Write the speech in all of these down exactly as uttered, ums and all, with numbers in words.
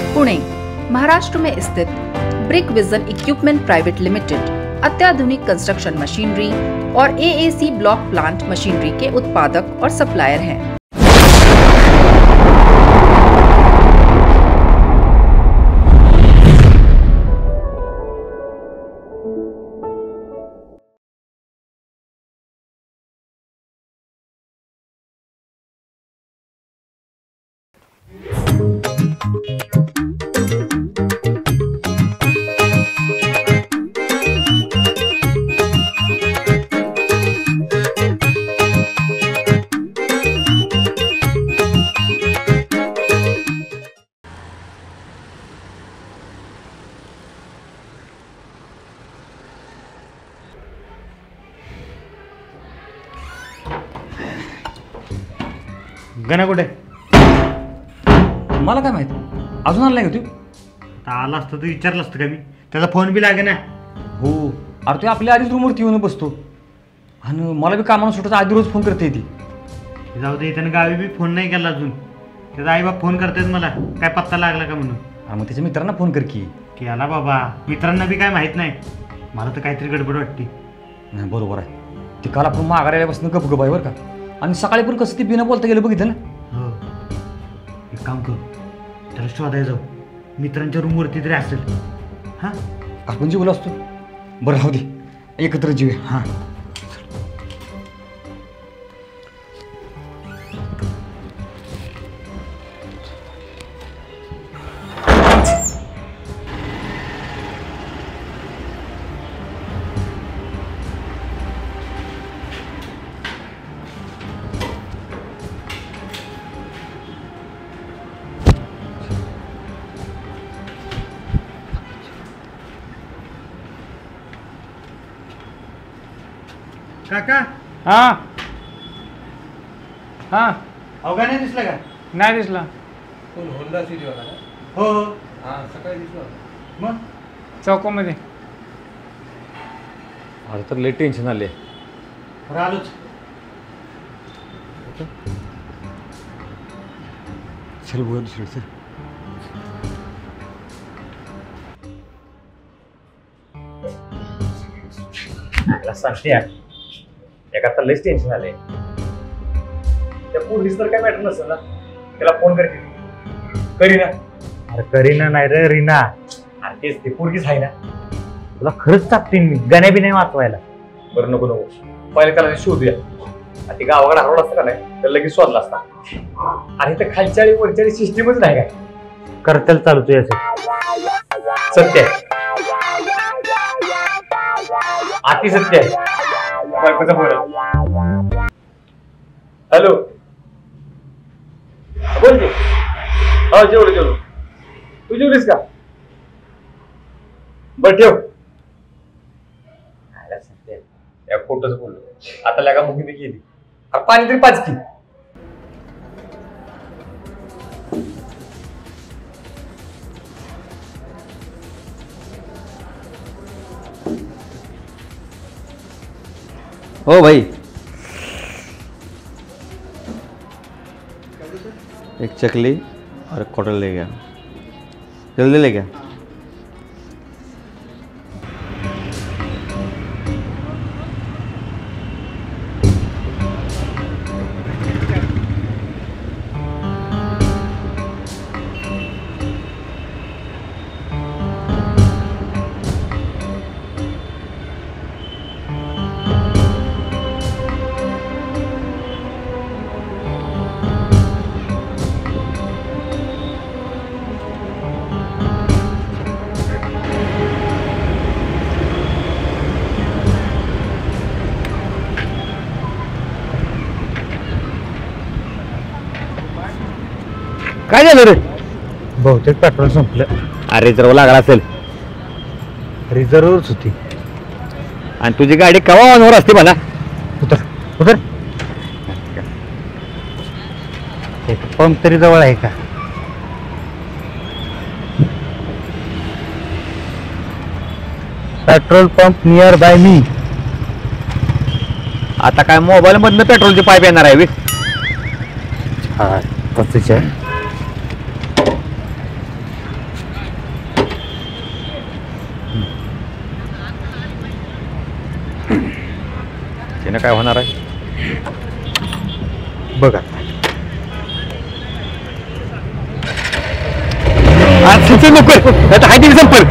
पुणे, महाराष्ट्र में स्थित Brick Vision Equipment private limited अत्याधुनिक कंस्ट्रक्शन मशीनरी और एएसी ब्लॉक प्लांट मशीनरी के उत्पादक और सप्लायर हैं। गणा कुठे? मला काय माहित, अजून आला नाही का तू? आला असतं तू विचारलं असतं का मी? त्याचा फोन बी लागे ना. हो, अरे तू आपल्या आधीच रूमवरती येऊन बसतो आणि मला बी कामाला सुटायचा आधी रोज फोन करते ती. जाऊ दे, त्यानं गावी बी फोन नाही केला अजून. त्याचा आई बाप फोन करतेच मला, काय पत्ता लागला का म्हणून. हा, मग त्याच्या मित्रांना फोन कर की. केला बाबा, मित्रांना बी काय माहित नाही. मला तर काहीतरी गडबड वाटते. नाही, बरोबर आहे. ती काल आपण माघार बसून गप गप आहे बरं का. आणि सकाळी पण कसं ती बिना बोलता गेलं बघितलं ना. हो, एक काम करू, त्याला शोधायला जाऊ. मित्रांच्या रूमवरती तरी असेल. हां, आपण जेवलो असतो. बरं राहू दे, एकत्र जीव. हां, काका. हा हा अवघा नाही दिसला का? नाही दिसला. होंडा सिटी वाला ना? हो हो. हा, सकाळी दिसला. मग चौकामध्ये. आता तर लई टेन्शन आले. राहिलोच. चल बघा दुसरं. चल. सांगते एका तर लईच टेन्शन आलंय. त्या पोलीस तर काय मॅटर नसेल ना, त्याला फोन करते करीना. अरे करीना नाही रे, रीना. अरे तेच ते पोरगीच आहे ना. तुला खरंच चापतीन मी, गण्या बी नाही वाचवायला. बरं नको नको, पहिले त्याला शोधूया. आणि ते गावाकडे हरवलं असतं का नाही तर लगेच शोधला असता. आणि तर खालच्या आणि वरच्या सिस्टीमच नाही काय. करतेल चालू तू याचं. सत्य आहे, अति सत्य आहे. बायकोचा फोन आहे. हॅलो, बोल की. हा, जेवलो जेवलो. तू जेवलीस का? बर ठेव. या फोटोच बोललो आता लगा मुगी मी गेली. पाणी तरी पाच की. ओ भाई, एक चकली और एक क्वार्टर ले गया, जल्दी ले गया. काय झालं रे? बहुतेक पेट्रोल संपलं. अरे रिझर्व लागला असेल. रिझर्वच होती. आणि तुझी गाडी केव्हा ऑनवर असते मला? उतर उतर. एक पंप तरी जवळ आहे का? Petrol pump nearby me. आता काय मोबाईल मधनं पेट्रोलचे पाईप येणार आहे? हा, तसंच आहे. काय होणार आहे बघा आज नको आता हाय दिली संपल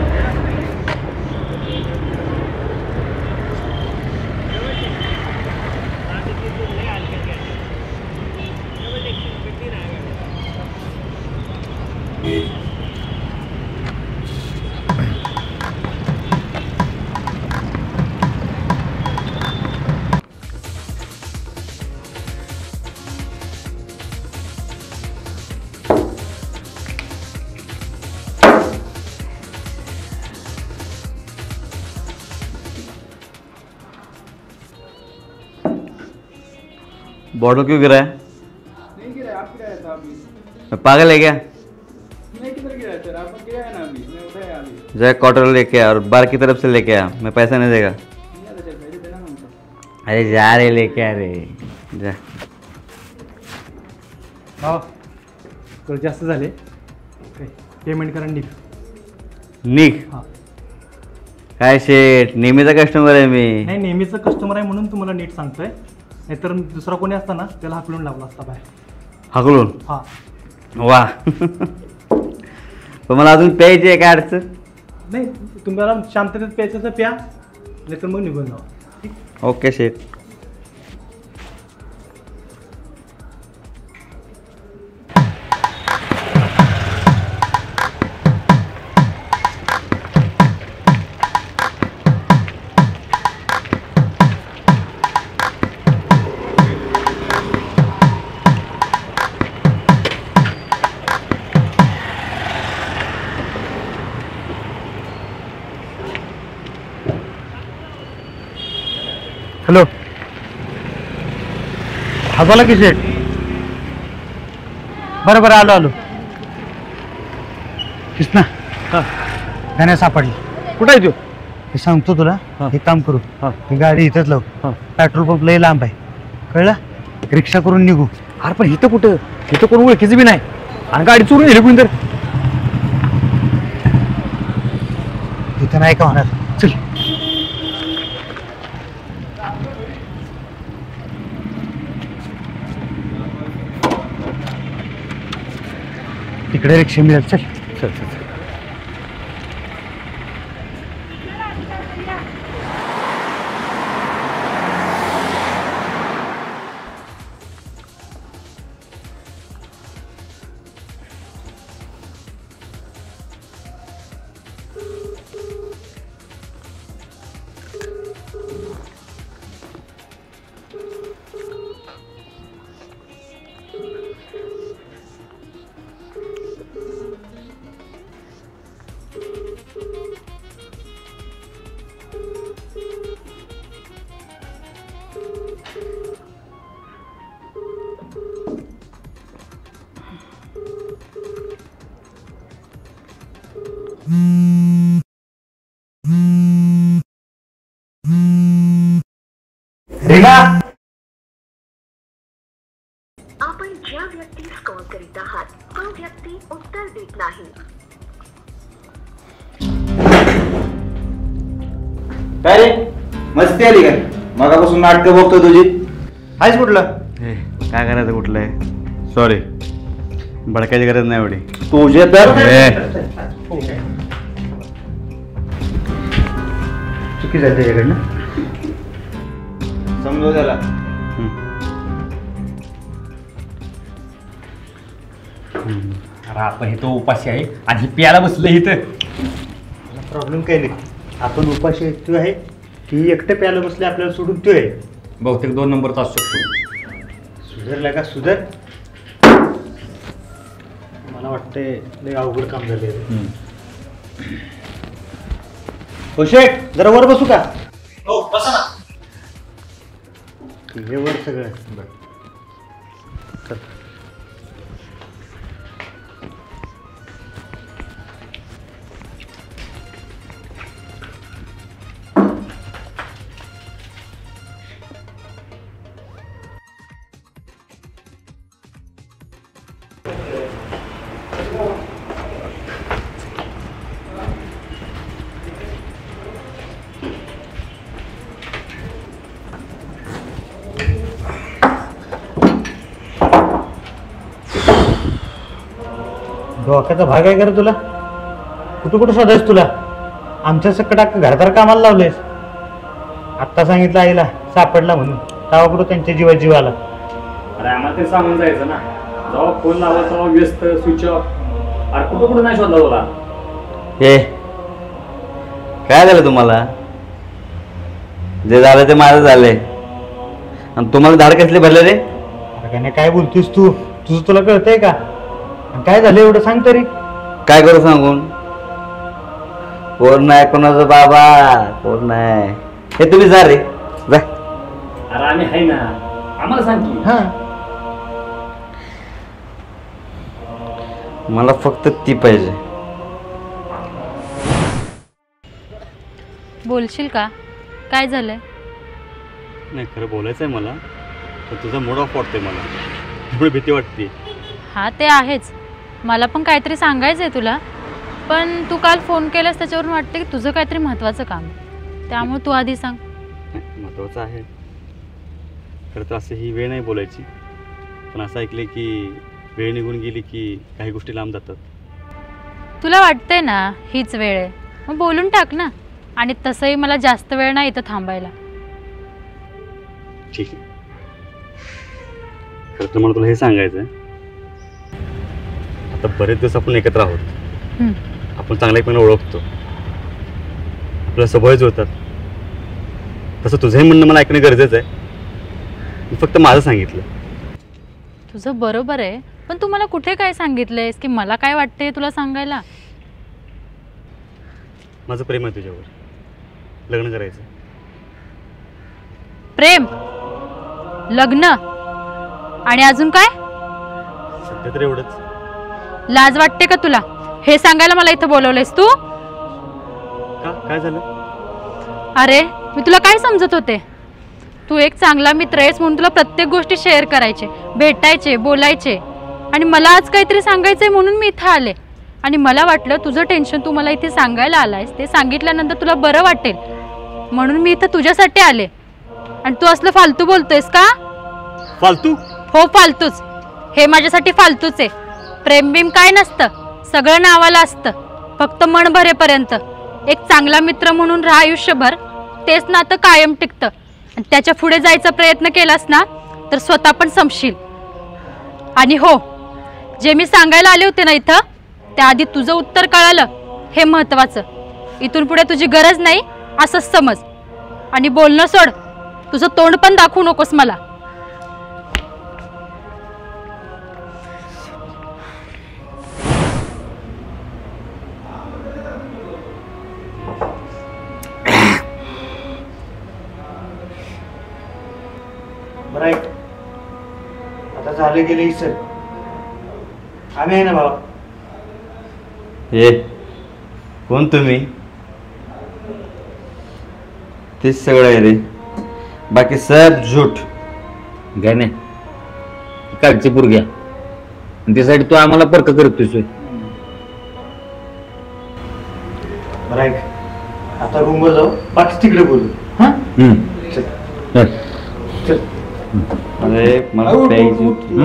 बॉटल क्यों गिरा है? नहीं गिरा, आप गिराया था अभी। मैं पागल है क्या? नहीं किधर गिराया सर, आप गिराया ना अभी, मैं उठाया अभी। जाए क्वार्टर लेके आ और बार की तरफ से लेके आ, मैं पैसा नहीं देगा। नहीं आता सर, मेरे देना हमको। अरे जा रे लेके आ रे जा. हो तर जास्त झाले पेमेंट करा निघ निघ. हां काय शेट, नेहमीचा कस्टमर आहे मी. नाही नेहमीचं कस्टमर आहे म्हणून तुम्हाला नीट सांगतोय नाहीतर दुसरा कोणी असता ना त्याला हाकलून लावला असता बाहेर. हाकलून? हां वा. पण मला अजून प्यायची आहे काय अडचण? नाही तुम्हाला शांततेत प्यायचं तर प्या नाहीतर मग निघून जावा. ठीक ओके शेट. हॅलो हा बोला की शेठ. बरं बरं आलो आलो. कृष्णा हां गाण्या सापडली. कुठं आहे तू? हे सांगतो तुला. हां. एक काम करू. हां. ही गाडी इथंच लावू. हां. पेट्रोल पंप लई लांब आहे कळलं. रिक्षा करून निघू. अरे पण इथं कुठं, इथं कोण ओळखीचं बी नाही आणि गाडी चोरून गेली कोणी तर. इथं नाही का होणार. चल तिकडे रिक्षा मिळेल. चल चल चल चल. आपण ज्या व्यक्तीस कॉल करीत आहात तो व्यक्ती उत्तर देत नाही. काय रे मस्ती आली काय? मगापासून नाटकं बघतो तुझी. हायच कुठलं. काय करायचं कुठलं आहे? सॉरी, भडकायची गरज नाही एवढी. तुझे तर चुकी झाली त्याच्याकडनं. समजू त्याला. अरे आपण हे तो उपाशी आहे आणि ही प्यायला बसलं इथं. प्रॉब्लेम काही नाही. आपण उपाशी तू आहे की एकटं प्यायला बसले आपल्याला सोडून तू आहे. बहुतेक दोन नंबरचा असू शकतो. सुधरला का सुधर. मला वाटतंय लय अवघड काम झाले. हो शेठ जरा वर बसू का? हो बसा ना. हे वर सगळं. चल. डोक्याचा भाग आहे का रे तुला? कुठं कुठं शोधायस तुला? आमच्या सकट अख्खं घरदार कामाला लावलेस. आत्ता सांगितलं आईला सापडला म्हणून, तेव्हा कुठं त्यांच्या जीवा जीव आला. अरे आम्हाला ते सांगून जायचं ना, जेव्हा फोन लावायचा तेव्हा व्यस्त, स्विच ऑफ. अरे कुठं कुठं नाही शोधला तुला? हे काय झालं तुम्हाला? जे झालं ते माझं झालंय आणि तुम्हाला धाड कसले भरले रे? अरे काय नाही, काय बोलतोस तू? तुझं तुला कळतंय का? आणि काय झालं एवढं सांग तरी. काय करू सांगून? कोण नाही कोणाचं बाबा, कोण नाही. हे तुम्ही जा रे, जा. अरे आम्ही आहे ना, आम्हाला सांग की. हा, मला फक्त ती पाहिजे. बोलशील का? काय झालंय? नाही, खरं बोलायचं आहे मला, पण तुझा मूड ऑफ वाटतोय मला, त्यामुळे भीती वाटते. हा ते आहेच, मला पण काहीतरी सांगायचं आहे तुला, पण तू काल फोन केलास त्याच्यावरून वाटतं की तुझं काहीतरी महत्त्वाचं काम, त्यामुळे तू आधी सांग. महत्त्वाचं आहे खरं तर, असं ही वेळ नाही बोलायची, पण असं ऐकले की वेळ निघून गेली की काही गोष्टी लांब जातात. तुला वाटतंय ना हीच वेळ आहे, मग बोलून टाक ना. आणि तसंही मला जास्त वेळ नाही इथं थांबायला. ठीक आहे, खरं तर मला तुला हे सांगायचं आहे, आता बरेच दिवस आपण एकत्र आहोत, हम्म. आपण चांगल्या एकमेकांना ओळखतो, आपल्या सवय जुळतात. तसं तुझंही म्हणणं मला ऐकणं गरजेचं आहे. मी फक्त माझं सांगितलं. तुझं बरोबर आहे, पण तू मला कुठे काय सांगितलंयस की मला काय वाटतंय तुला सांगायला? माझं प्रेम आहे तुझ्यावर, लग्न करायचं. प्रेम, लग्न आणि अजून काय? सध्या तर एवढंच. लाज वाटते का तुला हे सांगायला मला इथं बोलवलंयस तू? का, काय झालं? अरे मी तुला काय समजत होते? तू एक चांगला मित्र आहेस म्हणून तुला प्रत्येक गोष्टी शेअर करायचे, भेटायचे, बोलायचे, आणि मला आज काहीतरी सांगायचंय म्हणून मी इथं आले. आणि मला वाटलं तुझं टेन्शन तू मला इथे सांगायला आलायस, ते सांगितल्यानंतर तुला बरं वाटेल म्हणून मी इथं तुझ्यासाठी आले. आणि तू असलं फालतू बोलतोयस का? फालतू? हो फालतूच. हे माझ्यासाठी फालतूच आहे. प्रेम बिम काय नसतं, सगळं नावाला असतं, फक्त मन भरेपर्यंत. एक चांगला मित्र म्हणून राहा आयुष्यभर, तेच नातं कायम टिकतं. आणि त्याच्या पुढे जायचा प्रयत्न केलास ना तर स्वतः पण संपशील. आणि हो, जे मी सांगायला आले होते ना इथं, त्याआधी तुझं उत्तर कळालं हे महत्त्वाचं. इथून पुढे तुझी गरज नाही असंच समज. आणि बोलणं सोड, तुझं तोंड पण दाखवू नकोस मला. बरं ऐक, आता झालं गेलं सर, आम्ही आहे ना भावा. हे कोण तुम्ही? तेच सगळं आहे रे, बाकी सब झूठ. काय नाही, कागची पुरग्या त्यासाठी तू आम्हाला पर्क करतोय. बरं ऐक, आता रूमवर जाऊ, बाकी तिकडे बोलू. हा, चल चल. अरे मला प्यायची होती.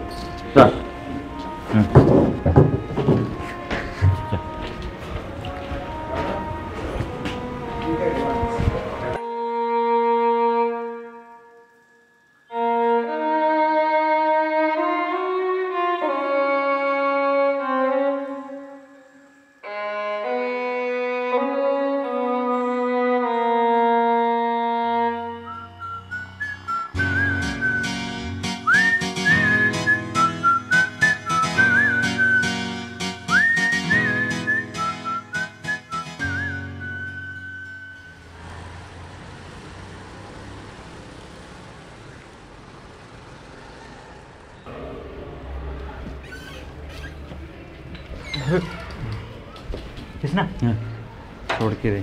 तेच ना. सोड की रे,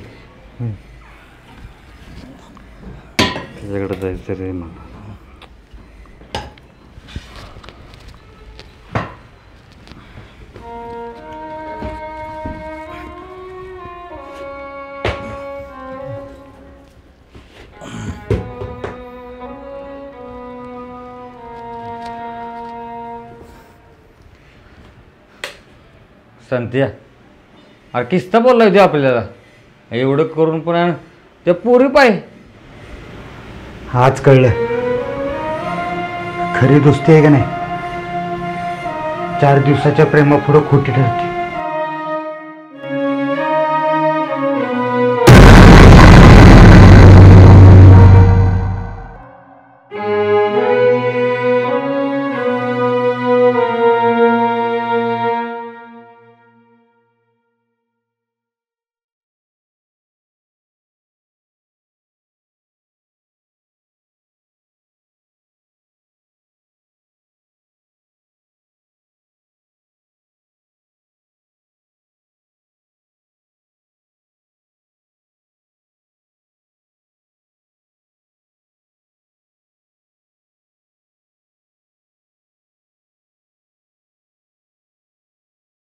त्याच्याकडे जायचं रे मला. संत्या अरे किस्ता बोलला होती आपल्याला एवढं करून पण त्या पोरी पाय आज कळलं खरी दोस्ती आहे का नाही चार दिवसाच्या प्रेमापुढं खोटी ठरते.